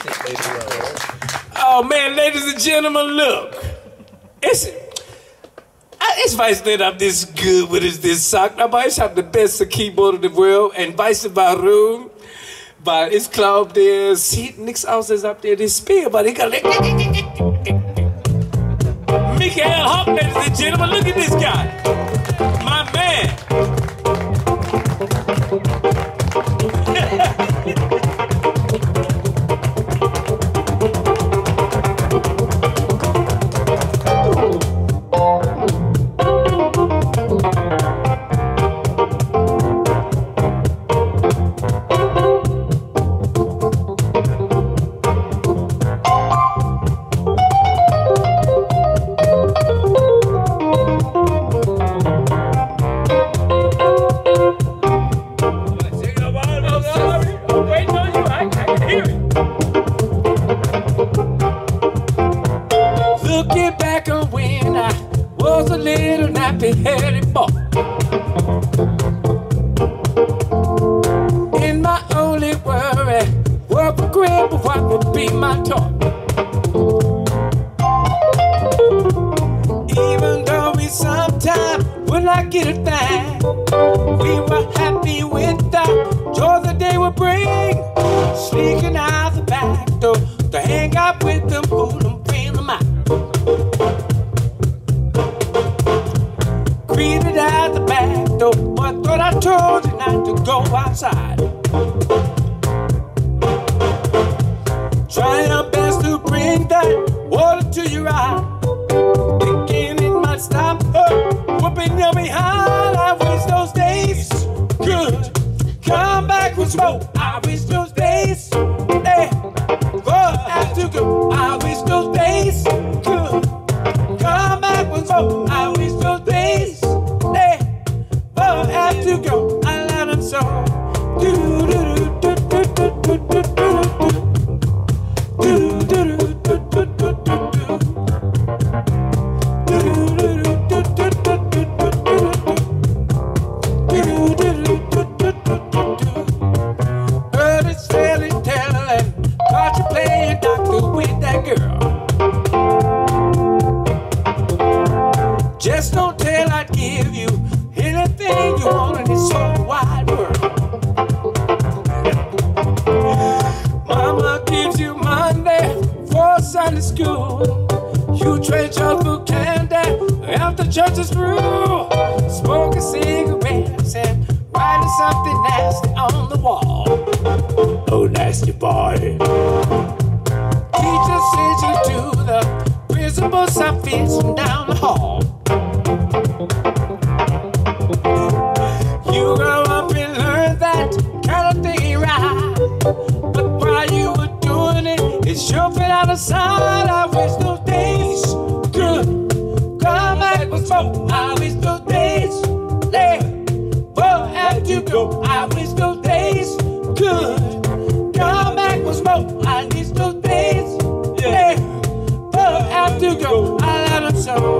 Oh man, ladies and gentlemen, look. It's weiß nicht, ob das good, what is this sagt, aber ich habe the best Keyboard in the world und weißt du warum? Weil ich glaube, der sieht nichts aus, als ob der das spielt, aber ich kann... Michael Hauck, ladies and gentlemen, look at this guy. My man. And my only worry, what would grab, what would be my talk? Even though we sometimes would not get it back, we were happy with the joy the day would bring. Sneaking out the back door to hang out with them, pull them, bring them out. Greeted out the back door, but thought I told you not to go outside. Trying our best to bring that water to your eye, thinking it might stop her whooping you behind. I wish those days could come back with smoke. I wish those days they would have to go. I wish those days could come back with smoke. I wish those days they would have to go. I let them so. Just don't tell I'd give you anything you want in this whole wide world. Mama gives you Monday for Sunday school. You trade your food candy after church is through. Smoking cigarettes and writing something nasty on the wall. Oh, nasty boy. Teacher sends you to the principal's office from down the hall. You grow up and learn that kind of thing right, but while you were doing it, it sure fell out of sight. I wish those days could come back with smoke. I wish those days they would have to go. I wish those days could come back with smoke. I wish those days they would have to go. I let them so.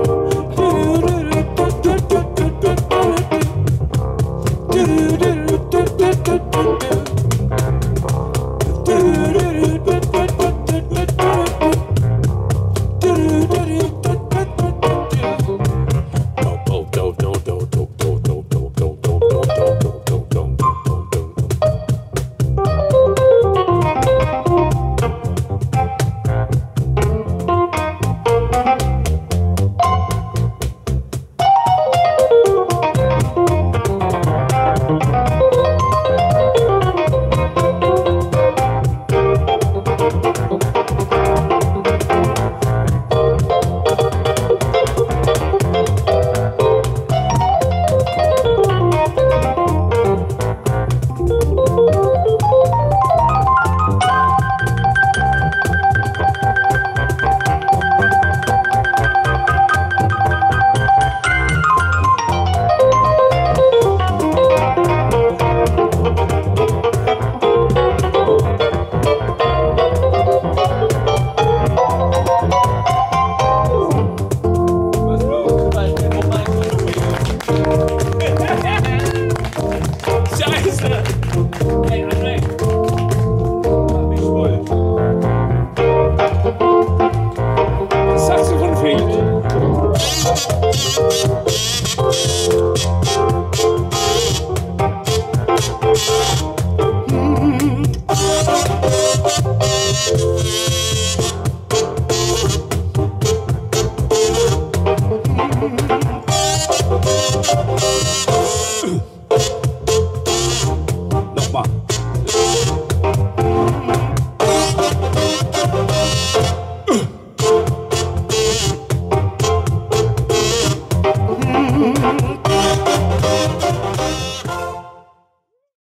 Thank